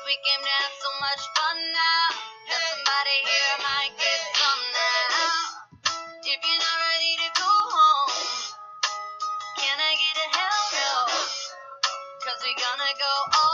we came to have so much fun now. That somebody here might get some now. If you're not ready to go home, can I get a hell no? 'Cause we're gonna go all